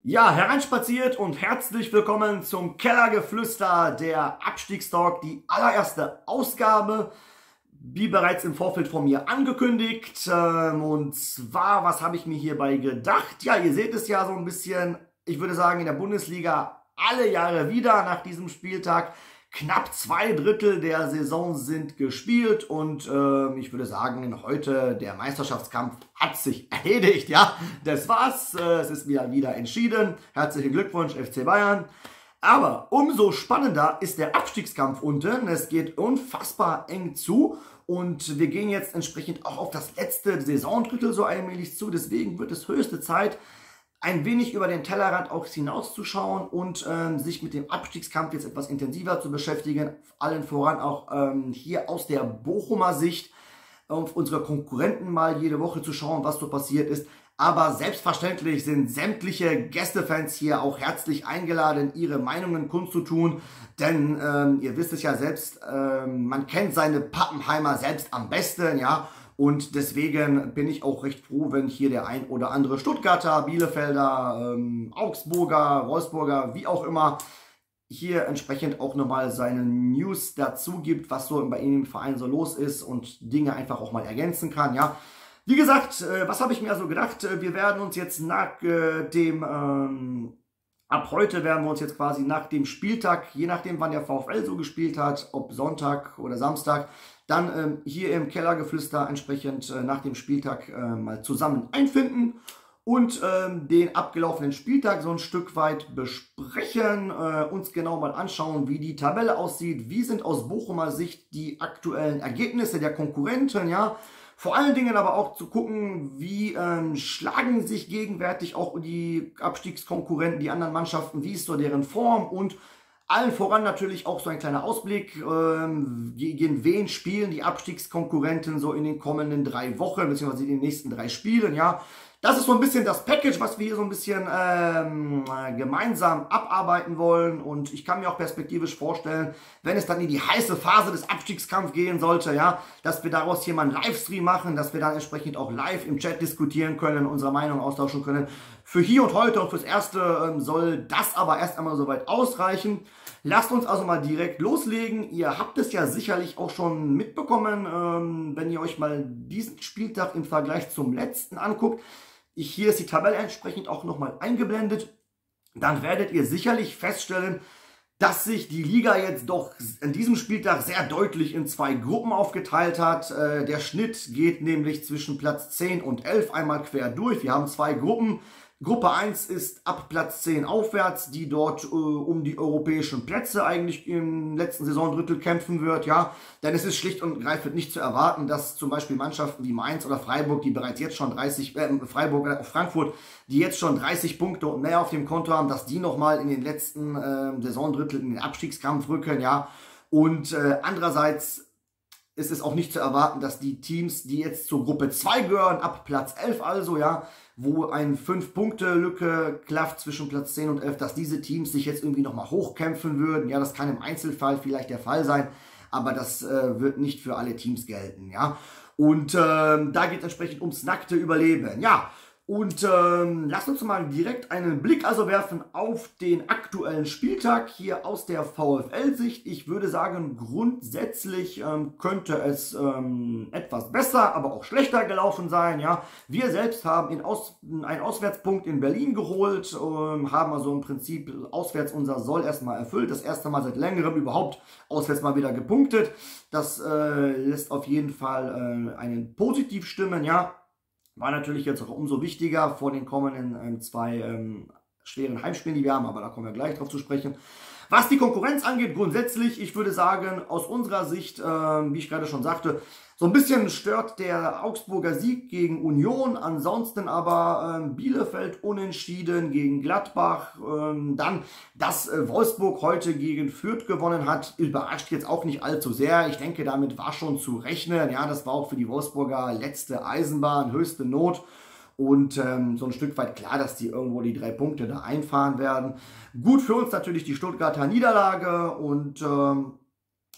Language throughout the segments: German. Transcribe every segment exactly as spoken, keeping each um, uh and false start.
Ja, hereinspaziert und herzlich willkommen zum Kellergeflüster, der Abstiegstalk, die allererste Ausgabe, wie bereits im Vorfeld von mir angekündigt. Und zwar, was habe ich mir hierbei gedacht? Ja, ihr seht es ja so ein bisschen, ich würde sagen, in der Bundesliga alle Jahre wieder nach diesem Spieltag. Knapp zwei Drittel der Saison sind gespielt und äh, ich würde sagen, heute der Meisterschaftskampf hat sich erledigt. Ja, das war's. Äh, es ist wieder, wieder entschieden. Herzlichen Glückwunsch, F C Bayern. Aber umso spannender ist der Abstiegskampf unten. Es geht unfassbar eng zu und wir gehen jetzt entsprechend auch auf das letzte Saisondrittel so allmählich zu. Deswegen wird es höchste Zeit, ein wenig über den Tellerrand auch hinauszuschauen und ähm, sich mit dem Abstiegskampf jetzt etwas intensiver zu beschäftigen. Allen voran auch ähm, hier aus der Bochumer Sicht auf unsere Konkurrenten mal jede Woche zu schauen, was so passiert ist. Aber selbstverständlich sind sämtliche Gästefans hier auch herzlich eingeladen, ihre Meinungen kundzutun. Denn ähm, ihr wisst es ja selbst, ähm, man kennt seine Pappenheimer selbst am besten, ja. Und deswegen bin ich auch recht froh, wenn hier der ein oder andere Stuttgarter, Bielefelder, ähm, Augsburger, Wolfsburger, wie auch immer, hier entsprechend auch nochmal seine News dazu gibt, was so bei ihm im Verein so los ist und Dinge einfach auch mal ergänzen kann, ja. Wie gesagt, äh, was habe ich mir also gedacht? Wir werden uns jetzt nach äh, dem, ähm, ab heute werden wir uns jetzt quasi nach dem Spieltag, je nachdem wann der VfL so gespielt hat, ob Sonntag oder Samstag, dann ähm, hier im Kellergeflüster entsprechend äh, nach dem Spieltag äh, mal zusammen einfinden und ähm, den abgelaufenen Spieltag so ein Stück weit besprechen, äh, uns genau mal anschauen, wie die Tabelle aussieht, wie sind aus Bochumer Sicht die aktuellen Ergebnisse der Konkurrenten, ja. Vor allen Dingen aber auch zu gucken, wie ähm, schlagen sich gegenwärtig auch die Abstiegskonkurrenten, die anderen Mannschaften, wie ist so deren Form und allen voran natürlich auch so ein kleiner Ausblick, ähm, gegen wen spielen die Abstiegskonkurrenten so in den kommenden drei Wochen, beziehungsweise in den nächsten drei Spielen, ja. Das ist so ein bisschen das Package, was wir hier so ein bisschen ähm, gemeinsam abarbeiten wollen. Und ich kann mir auch perspektivisch vorstellen, wenn es dann in die heiße Phase des Abstiegskampfs gehen sollte, ja, dass wir daraus hier mal einen Livestream machen, dass wir dann entsprechend auch live im Chat diskutieren können, unsere Meinung austauschen können. Für hier und heute und fürs Erste ähm, soll das aber erst einmal soweit ausreichen. Lasst uns also mal direkt loslegen. Ihr habt es ja sicherlich auch schon mitbekommen, ähm, wenn ihr euch mal diesen Spieltag im Vergleich zum letzten anguckt. Ich, hier ist die Tabelle entsprechend auch nochmal eingeblendet. Dann werdet ihr sicherlich feststellen, dass sich die Liga jetzt doch an diesem Spieltag sehr deutlich in zwei Gruppen aufgeteilt hat. Äh, der Schnitt geht nämlich zwischen Platz zehn und elf einmal quer durch. Wir haben zwei Gruppen. Gruppe eins ist ab Platz zehn aufwärts, die dort äh, um die europäischen Plätze eigentlich im letzten Saisondrittel kämpfen wird, ja. Denn es ist schlicht und greifend nicht zu erwarten, dass zum Beispiel Mannschaften wie Mainz oder Freiburg, die bereits jetzt schon dreißig, äh, Freiburg oder Frankfurt, die jetzt schon dreißig Punkte und mehr auf dem Konto haben, dass die nochmal in den letzten äh, Saisondrittel in den Abstiegskampf rücken, ja. Und äh, andererseits ist es auch nicht zu erwarten, dass die Teams, die jetzt zur Gruppe zwei gehören, ab Platz elf also, ja, wo ein fünf Punkte Lücke klafft zwischen Platz zehn und elf, dass diese Teams sich jetzt irgendwie nochmal hochkämpfen würden. Ja, das kann im Einzelfall vielleicht der Fall sein, aber das äh, wird nicht für alle Teams gelten, ja. Und ähm, da geht es entsprechend ums nackte Überleben, ja. Und ähm, lasst uns mal direkt einen Blick also werfen auf den aktuellen Spieltag hier aus der VfL-Sicht. Ich würde sagen, grundsätzlich ähm, könnte es ähm, etwas besser, aber auch schlechter gelaufen sein. Ja, wir selbst haben in Aus einen Auswärtspunkt in Berlin geholt, ähm, haben also im Prinzip auswärts unser Soll erstmal erfüllt. Das erste Mal seit längerem überhaupt auswärts mal wieder gepunktet. Das äh, lässt auf jeden Fall äh, einen positiv stimmen, ja. War natürlich jetzt auch umso wichtiger vor den kommenden ähm, zwei ähm, schweren Heimspielen, die wir haben, aber da kommen wir gleich drauf zu sprechen. Was die Konkurrenz angeht, grundsätzlich, ich würde sagen, aus unserer Sicht, ähm, wie ich gerade schon sagte, so ein bisschen stört der Augsburger Sieg gegen Union, ansonsten aber ähm, Bielefeld unentschieden gegen Gladbach. Ähm, dann, dass äh, Wolfsburg heute gegen Fürth gewonnen hat, überrascht jetzt auch nicht allzu sehr. Ich denke, damit war schon zu rechnen. Ja, das war auch für die Wolfsburger letzte Eisenbahn, höchste Not. Und ähm, so ein Stück weit klar, dass die irgendwo die drei Punkte da einfahren werden. Gut für uns natürlich die Stuttgarter Niederlage und ähm,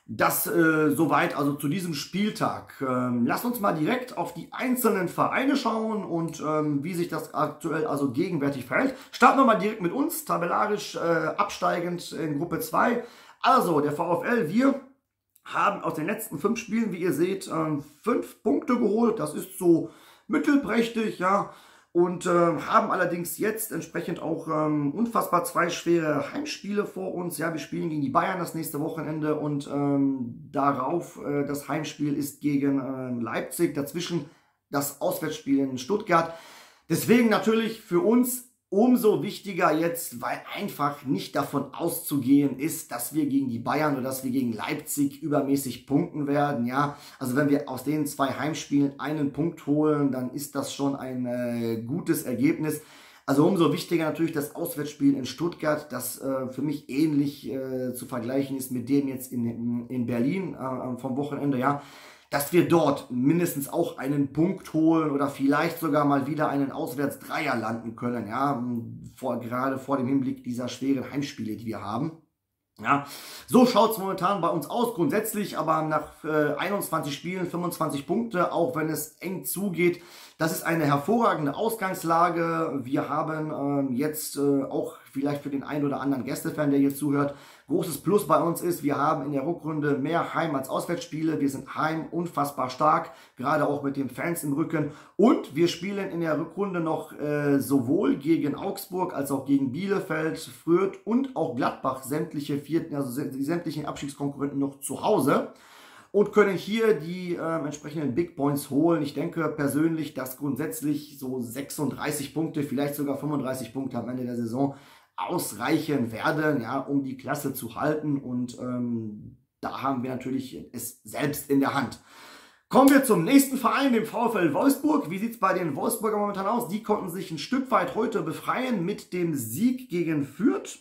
Das äh, soweit also zu diesem Spieltag. Ähm, lasst uns mal direkt auf die einzelnen Vereine schauen und ähm, wie sich das aktuell also gegenwärtig verhält. Starten wir mal direkt mit uns, tabellarisch äh, absteigend in Gruppe zwei. Also der VfL, wir haben aus den letzten fünf Spielen, wie ihr seht, ähm, fünf Punkte geholt. Das ist so mittelprächtig, ja. Und äh, haben allerdings jetzt entsprechend auch ähm, unfassbar zwei schwere Heimspiele vor uns. Ja, wir spielen gegen die Bayern das nächste Wochenende und ähm, darauf äh, das Heimspiel ist gegen äh, Leipzig. Dazwischen das Auswärtsspiel in Stuttgart. Deswegen natürlich für uns umso wichtiger jetzt, weil einfach nicht davon auszugehen ist, dass wir gegen die Bayern oder dass wir gegen Leipzig übermäßig punkten werden. Ja, also wenn wir aus den zwei Heimspielen einen Punkt holen, dann ist das schon ein äh, gutes Ergebnis. Also umso wichtiger natürlich das Auswärtsspiel in Stuttgart, das äh, für mich ähnlich äh, zu vergleichen ist mit dem jetzt in, in Berlin äh, vom Wochenende. Ja, dass wir dort mindestens auch einen Punkt holen oder vielleicht sogar mal wieder einen Auswärtsdreier landen können, ja, vor, gerade vor dem Hinblick dieser schweren Heimspiele, die wir haben. Ja, so schaut es momentan bei uns aus, grundsätzlich, aber nach äh, einundzwanzig Spielen, fünfundzwanzig Punkte, auch wenn es eng zugeht. Das ist eine hervorragende Ausgangslage. Wir haben ähm, jetzt äh, auch vielleicht für den einen oder anderen Gästefan, der hier zuhört, großes Plus bei uns ist, wir haben in der Rückrunde mehr Heim- als Auswärtsspiele. Wir sind heim unfassbar stark, gerade auch mit den Fans im Rücken. Und wir spielen in der Rückrunde noch äh, sowohl gegen Augsburg als auch gegen Bielefeld, Fürth und auch Gladbach, sämtliche vierten, also die sämtlichen Abstiegskonkurrenten noch zu Hause. Und können hier die äh, entsprechenden Big Points holen. Ich denke persönlich, dass grundsätzlich so sechsunddreißig Punkte, vielleicht sogar fünfunddreißig Punkte am Ende der Saison ausreichen werden, ja, um die Klasse zu halten. Und ähm, da haben wir natürlich es selbst in der Hand. Kommen wir zum nächsten Verein, dem VfL Wolfsburg. Wie sieht es bei den Wolfsburger momentan aus? Die konnten sich ein Stück weit heute befreien mit dem Sieg gegen Fürth.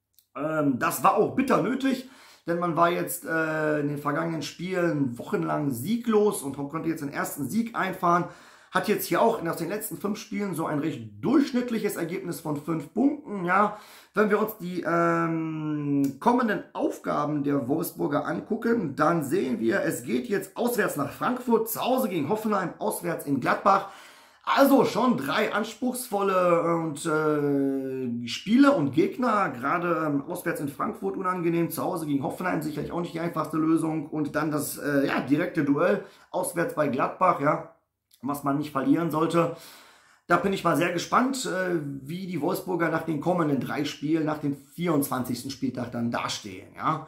Ähm, das war auch bitter nötig. Denn man war jetzt äh, in den vergangenen Spielen wochenlang sieglos und konnte jetzt den ersten Sieg einfahren. Hat jetzt hier auch aus den letzten fünf Spielen so ein recht durchschnittliches Ergebnis von fünf Punkten. Ja, wenn wir uns die ähm, kommenden Aufgaben der Wolfsburger angucken, dann sehen wir, es geht jetzt auswärts nach Frankfurt, zu Hause gegen Hoffenheim, auswärts in Gladbach. Also schon drei anspruchsvolle und, äh, Spiele und Gegner, gerade ähm, auswärts in Frankfurt unangenehm, zu Hause gegen Hoffenheim sicherlich auch nicht die einfachste Lösung und dann das äh, ja, direkte Duell auswärts bei Gladbach, ja, was man nicht verlieren sollte. Da bin ich mal sehr gespannt, äh, wie die Wolfsburger nach den kommenden drei Spielen, nach dem vierundzwanzigsten Spieltag dann dastehen, ja.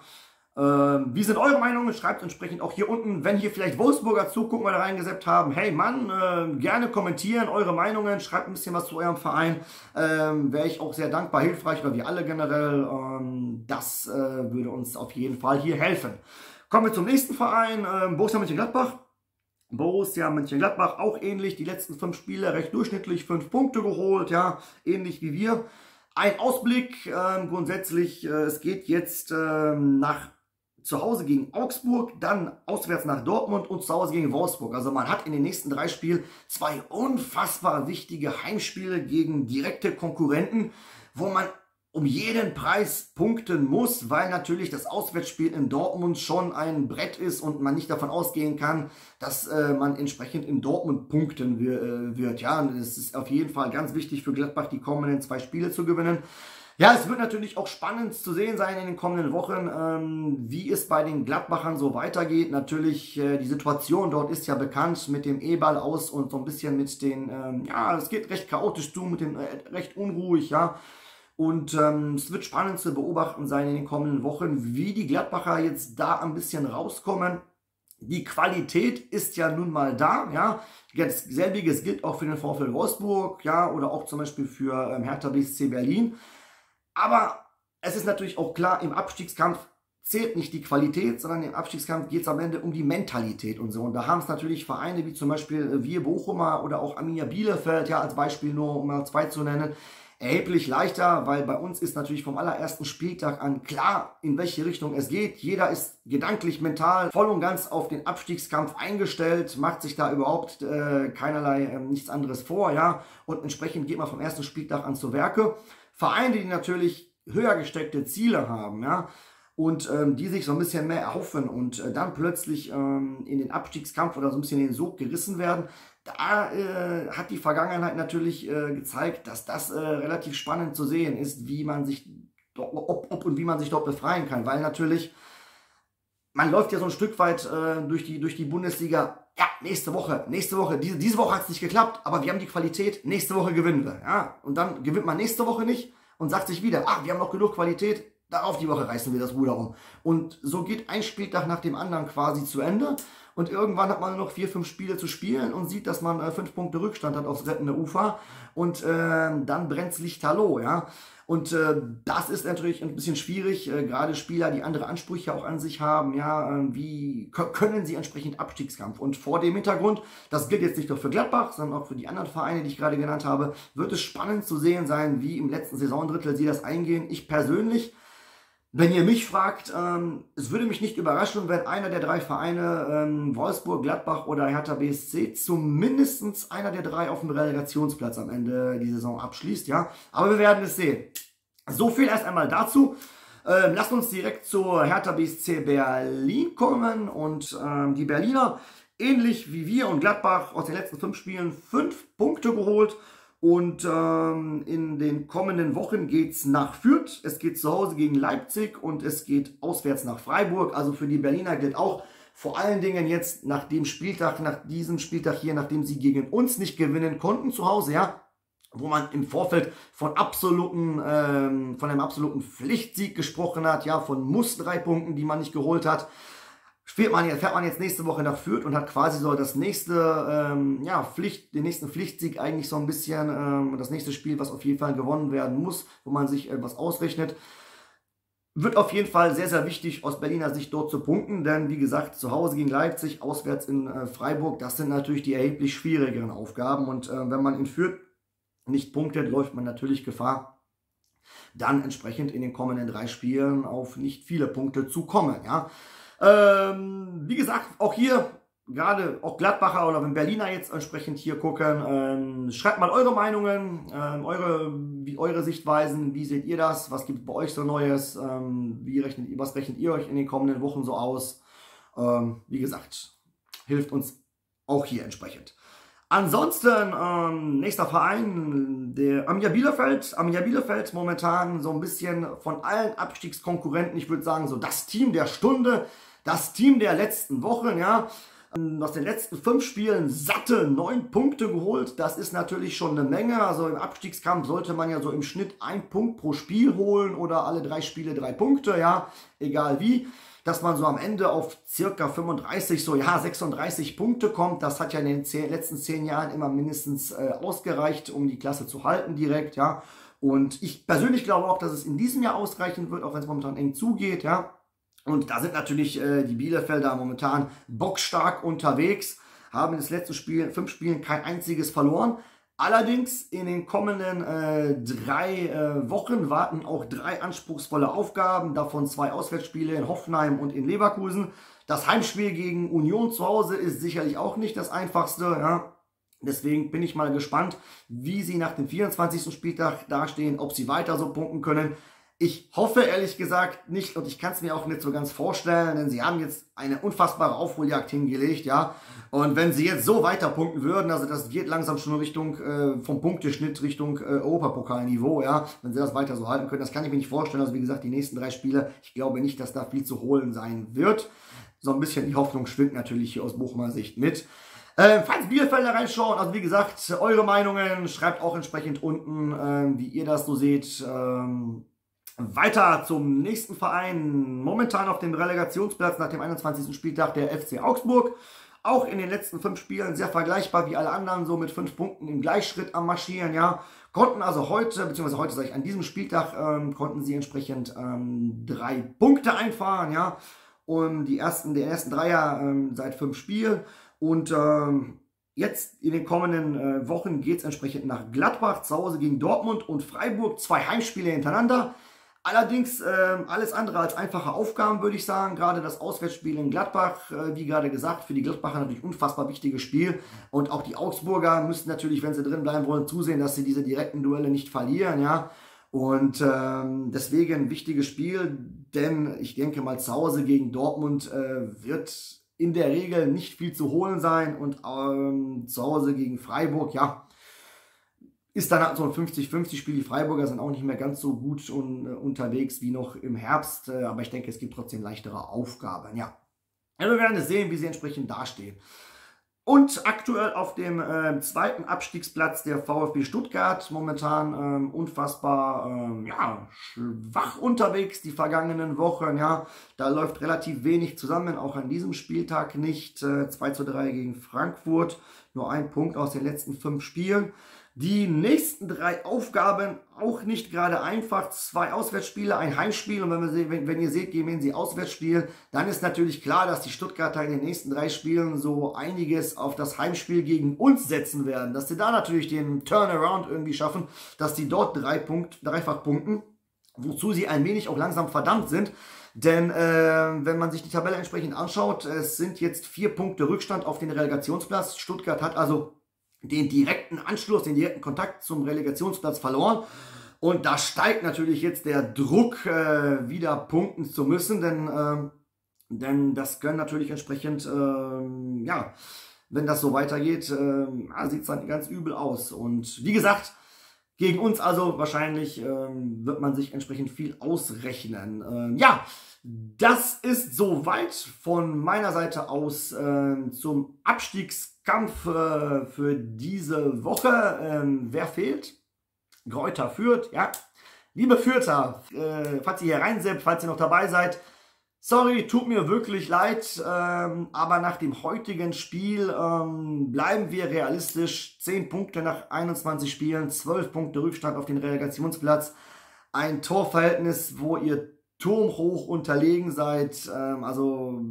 Ähm, wie sind eure Meinungen? Schreibt entsprechend auch hier unten, wenn hier vielleicht Wolfsburger zugucken oder reingesetzt haben. Hey Mann, äh, gerne kommentieren eure Meinungen, schreibt ein bisschen was zu eurem Verein. Ähm, Wäre ich auch sehr dankbar, hilfreich, oder wir alle generell. Ähm, das äh, würde uns auf jeden Fall hier helfen. Kommen wir zum nächsten Verein, ähm, Borussia Mönchengladbach. Borussia Mönchengladbach auch ähnlich, die letzten fünf Spiele recht durchschnittlich, fünf Punkte geholt, ja, ähnlich wie wir. Ein Ausblick, äh, grundsätzlich, äh, es geht jetzt äh, nach zu Hause gegen Augsburg, dann auswärts nach Dortmund und zu Hause gegen Wolfsburg. Also man hat in den nächsten drei Spielen zwei unfassbar wichtige Heimspiele gegen direkte Konkurrenten, wo man um jeden Preis punkten muss, weil natürlich das Auswärtsspiel in Dortmund schon ein Brett ist und man nicht davon ausgehen kann, dass äh, man entsprechend in Dortmund punkten äh, wird. Ja, es ist auf jeden Fall ganz wichtig für Gladbach, die kommenden zwei Spiele zu gewinnen. Ja, es wird natürlich auch spannend zu sehen sein in den kommenden Wochen, ähm, wie es bei den Gladbachern so weitergeht. Natürlich, äh, die Situation dort ist ja bekannt mit dem E-Ball aus und so ein bisschen mit den, ähm, ja, es geht recht chaotisch zu, mit den äh, recht unruhig, ja. Und ähm, es wird spannend zu beobachten sein in den kommenden Wochen, wie die Gladbacher jetzt da ein bisschen rauskommen. Die Qualität ist ja nun mal da, ja. Selbiges gilt auch für den VfL Wolfsburg, ja, oder auch zum Beispiel für ähm, Hertha B S C Berlin. Aber es ist natürlich auch klar, im Abstiegskampf zählt nicht die Qualität, sondern im Abstiegskampf geht es am Ende um die Mentalität und so. Und da haben es natürlich Vereine wie zum Beispiel wir Bochumer oder auch Arminia Bielefeld, ja, als Beispiel nur, um mal zwei zu nennen, erheblich leichter, weil bei uns ist natürlich vom allerersten Spieltag an klar, in welche Richtung es geht. Jeder ist gedanklich, mental voll und ganz auf den Abstiegskampf eingestellt, macht sich da überhaupt äh, keinerlei äh, nichts anderes vor, ja. Und entsprechend geht man vom ersten Spieltag an zu Werke. Vereine, die natürlich höher gesteckte Ziele haben, ja, und ähm, die sich so ein bisschen mehr erhoffen und äh, dann plötzlich ähm, in den Abstiegskampf oder so ein bisschen in den Sog gerissen werden. Da äh, hat die Vergangenheit natürlich äh, gezeigt, dass das äh, relativ spannend zu sehen ist, wie man sich, ob, ob und wie man sich dort befreien kann, weil natürlich man läuft ja so ein Stück weit äh, durch, die, durch die Bundesliga. Ja, nächste Woche, nächste Woche, diese, diese Woche hat es nicht geklappt, aber wir haben die Qualität, nächste Woche gewinnen wir. Ja? Und dann gewinnt man nächste Woche nicht und sagt sich wieder, ah, wir haben noch genug Qualität, darauf die Woche reißen wir das Ruder um. Und so geht ein Spieltag nach dem anderen quasi zu Ende. Und irgendwann hat man nur noch vier, fünf Spiele zu spielen und sieht, dass man äh, fünf Punkte Rückstand hat aufs rettende Ufer. Und äh, dann brennt's Lichterloh, ja. Und äh, das ist natürlich ein bisschen schwierig, äh, gerade Spieler, die andere Ansprüche auch an sich haben, ja, äh, wie können sie entsprechend Abstiegskampf? Und vor dem Hintergrund, das gilt jetzt nicht nur für Gladbach, sondern auch für die anderen Vereine, die ich gerade genannt habe, wird es spannend zu sehen sein, wie im letzten Saisondrittel sie das eingehen. Ich persönlich, wenn ihr mich fragt, ähm, es würde mich nicht überraschen, wenn einer der drei Vereine, ähm, Wolfsburg, Gladbach oder Hertha B S C, zumindest einer der drei auf dem Relegationsplatz am Ende die Saison abschließt, ja. Aber wir werden es sehen. So viel erst einmal dazu. Ähm, lasst uns direkt zur Hertha B S C Berlin kommen und ähm, die Berliner, ähnlich wie wir und Gladbach, aus den letzten fünf Spielen fünf Punkte geholt. Und ähm, in den kommenden Wochen geht's nach Fürth, es geht zu Hause gegen Leipzig und es geht auswärts nach Freiburg. Also für die Berliner gilt auch vor allen Dingen jetzt nach dem Spieltag, nach diesem Spieltag hier, nachdem sie gegen uns nicht gewinnen konnten zu Hause, ja, wo man im Vorfeld von absoluten, ähm, von einem absoluten Pflichtsieg gesprochen hat, ja, von Muss drei Punkten, die man nicht geholt hat. Fährt man, jetzt, fährt man jetzt nächste Woche nach Fürth und hat quasi so das nächste, ähm, ja, Pflicht, den nächsten Pflichtsieg eigentlich so ein bisschen, ähm, das nächste Spiel, was auf jeden Fall gewonnen werden muss, wo man sich etwas ausrechnet. Wird auf jeden Fall sehr, sehr wichtig aus Berliner Sicht dort zu punkten, denn wie gesagt, zu Hause gegen Leipzig, auswärts in äh, Freiburg, das sind natürlich die erheblich schwierigeren Aufgaben und äh, wenn man in Fürth nicht punktet, läuft man natürlich Gefahr, dann entsprechend in den kommenden drei Spielen auf nicht viele Punkte zu kommen, ja. Ähm, wie gesagt, auch hier, gerade auch Gladbacher oder wenn Berliner jetzt entsprechend hier gucken, ähm, schreibt mal eure Meinungen, ähm, eure, wie, eure Sichtweisen, wie seht ihr das, was gibt es bei euch so Neues, ähm, wie rechnet, was rechnet ihr euch in den kommenden Wochen so aus, ähm, wie gesagt, hilft uns auch hier entsprechend. Ansonsten, ähm, nächster Verein, der Arminia Bielefeld. Arminia Bielefeld momentan so ein bisschen von allen Abstiegskonkurrenten, ich würde sagen, so das Team der Stunde, das Team der letzten Wochen, ja. Aus den letzten fünf Spielen satte neun Punkte geholt. Das ist natürlich schon eine Menge. Also im Abstiegskampf sollte man ja so im Schnitt ein Punkt pro Spiel holen oder alle drei Spiele drei Punkte, ja, egal wie. Dass man so am Ende auf circa fünfunddreißig, so ja sechsunddreißig Punkte kommt. Das hat ja in den zehn, letzten zehn Jahren immer mindestens äh, ausgereicht, um die Klasse zu halten direkt, ja. Und ich persönlich glaube auch, dass es in diesem Jahr ausreichen wird, auch wenn es momentan eng zugeht, ja. Und da sind natürlich äh, die Bielefelder momentan bockstark unterwegs, haben in den letzten Spiel, fünf Spielen kein einziges verloren. Allerdings in den kommenden äh, drei äh, Wochen warten auch drei anspruchsvolle Aufgaben, davon zwei Auswärtsspiele in Hoffenheim und in Leverkusen. Das Heimspiel gegen Union zu Hause ist sicherlich auch nicht das einfachste, ja. Deswegen bin ich mal gespannt, wie sie nach dem vierundzwanzigsten Spieltag dastehen, ob sie weiter so punkten können. Ich hoffe ehrlich gesagt nicht und ich kann es mir auch nicht so ganz vorstellen, denn sie haben jetzt eine unfassbare Aufholjagd hingelegt, ja. Und wenn sie jetzt so weiter punkten würden, also das geht langsam schon Richtung, äh, vom Punkteschnitt Richtung äh, Europapokalniveau, ja. Wenn sie das weiter so halten können, das kann ich mir nicht vorstellen. Also wie gesagt, die nächsten drei Spiele, ich glaube nicht, dass da viel zu holen sein wird. So ein bisschen die Hoffnung schwingt natürlich hier aus Bochumer Sicht mit. Äh, falls Bielefelder reinschauen, also wie gesagt, eure Meinungen, schreibt auch entsprechend unten, äh, wie ihr das so seht. Ähm, Weiter zum nächsten Verein, momentan auf dem Relegationsplatz nach dem einundzwanzigsten Spieltag der F C Augsburg. Auch in den letzten fünf Spielen sehr vergleichbar wie alle anderen, so mit fünf Punkten im Gleichschritt am Marschieren, ja. Konnten also heute, beziehungsweise heute sage ich, an diesem Spieltag, ähm, konnten sie entsprechend ähm, drei Punkte einfahren, ja. Und die ersten, den ersten Dreier ähm, seit fünf Spielen. Und ähm, jetzt in den kommenden äh, Wochen geht es entsprechend nach Gladbach, zu Hause gegen Dortmund und Freiburg. Zwei Heimspiele hintereinander. Allerdings äh, alles andere als einfache Aufgaben, würde ich sagen. Gerade das Auswärtsspiel in Gladbach, äh, wie gerade gesagt, für die Gladbacher natürlich unfassbar wichtiges Spiel. Und auch die Augsburger müssen natürlich, wenn sie drin bleiben wollen, zusehen, dass sie diese direkten Duelle nicht verlieren, ja. Und ähm, deswegen ein wichtiges Spiel, denn ich denke mal, zu Hause gegen Dortmund äh, wird in der Regel nicht viel zu holen sein und ähm, zu Hause gegen Freiburg, ja, ist dann halt so ein fünfzig fünfzig Spiel. Die Freiburger sind auch nicht mehr ganz so gut un, äh, unterwegs wie noch im Herbst, äh, aber ich denke, es gibt trotzdem leichtere Aufgaben, ja. ja. Wir werden sehen, wie sie entsprechend dastehen. Und aktuell auf dem äh, zweiten Abstiegsplatz der VfB Stuttgart, momentan ähm, unfassbar ähm, ja, schwach unterwegs die vergangenen Wochen. Ja, da läuft relativ wenig zusammen, auch an diesem Spieltag nicht. Äh, zwei zu drei gegen Frankfurt, nur ein Punkt aus den letzten fünf Spielen. Die nächsten drei Aufgaben auch nicht gerade einfach. Zwei Auswärtsspiele, ein Heimspiel. Und wenn, wir, wenn, wenn ihr seht, gegen sie auswärts spielen, dann ist natürlich klar, dass die Stuttgarter in den nächsten drei Spielen so einiges auf das Heimspiel gegen uns setzen werden. Dass sie da natürlich den Turnaround irgendwie schaffen, dass die dort drei Punkt, dreifach punkten, wozu sie ein wenig auch langsam verdammt sind. Denn äh, wenn man sich die Tabelle entsprechend anschaut, es sind jetzt vier Punkte Rückstand auf den Relegationsplatz. Stuttgart hat also den direkten Anschluss, den direkten Kontakt zum Relegationsplatz verloren. Und da steigt natürlich jetzt der Druck, äh, wieder punkten zu müssen, denn, äh, denn das können natürlich entsprechend, äh, ja, wenn das so weitergeht, äh, sieht es dann ganz übel aus. Und wie gesagt, gegen uns also wahrscheinlich äh, wird man sich entsprechend viel ausrechnen. Äh, ja, das ist soweit von meiner Seite aus äh, zum Abstiegskampf äh, für diese Woche. Ähm, wer fehlt? Greuther Fürth, ja. Liebe Fürther, äh, falls ihr hier reinseppt, falls ihr noch dabei seid, sorry, tut mir wirklich leid, ähm, aber nach dem heutigen Spiel ähm, bleiben wir realistisch. zehn Punkte nach einundzwanzig Spielen, zwölf Punkte Rückstand auf den Relegationsplatz. Ein Torverhältnis, wo ihr turmhoch unterlegen seid, ähm, also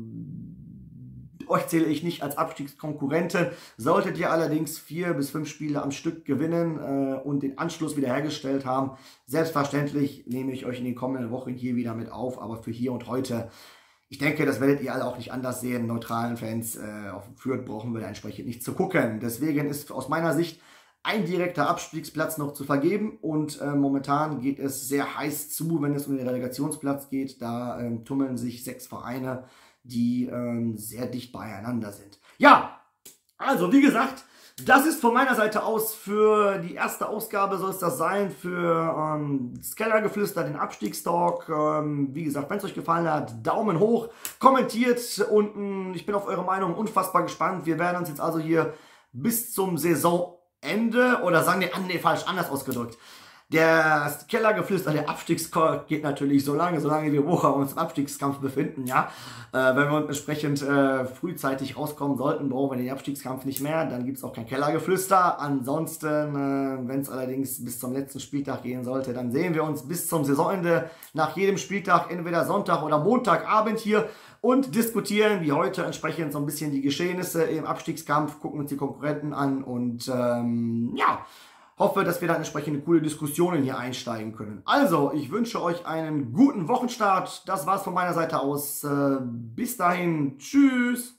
euch zähle ich nicht als Abstiegskonkurrenten. Solltet ihr allerdings vier bis fünf Spiele am Stück gewinnen äh, und den Anschluss wiederhergestellt haben, selbstverständlich nehme ich euch in den kommenden Wochen hier wieder mit auf, aber für hier und heute, ich denke, das werdet ihr alle auch nicht anders sehen, neutralen Fans, äh, auf Fürth brauchen wir da entsprechend nicht zu gucken. Deswegen ist aus meiner Sicht ein direkter Abstiegsplatz noch zu vergeben und äh, momentan geht es sehr heiß zu, wenn es um den Relegationsplatz geht. Da ähm, tummeln sich sechs Vereine, die ähm, sehr dicht beieinander sind. Ja, also wie gesagt, das ist von meiner Seite aus für die erste Ausgabe, soll es das sein, für ähm, das Kellergeflüster, den Abstiegstalk. Ähm, wie gesagt, wenn es euch gefallen hat, Daumen hoch, kommentiert unten. Ich bin auf eure Meinung unfassbar gespannt. Wir werden uns jetzt also hier bis zum Saisonende, oder sagen wir, nee, falsch, anders ausgedrückt. Der Kellergeflüster, der Abstiegskampf geht natürlich so lange, solange wir Woche uns im Abstiegskampf befinden, ja. Äh, wenn wir uns entsprechend äh, frühzeitig rauskommen sollten, brauchen wir den Abstiegskampf nicht mehr, dann gibt es auch kein Kellergeflüster. Ansonsten, äh, wenn es allerdings bis zum letzten Spieltag gehen sollte, dann sehen wir uns bis zum Saisonende nach jedem Spieltag, entweder Sonntag oder Montagabend hier und diskutieren wie heute entsprechend so ein bisschen die Geschehnisse im Abstiegskampf, gucken uns die Konkurrenten an und ähm, ja, hoffe, dass wir dann entsprechende coole Diskussionen hier einsteigen können. Also, ich wünsche euch einen guten Wochenstart. Das war's von meiner Seite aus. Äh, bis dahin. Tschüss.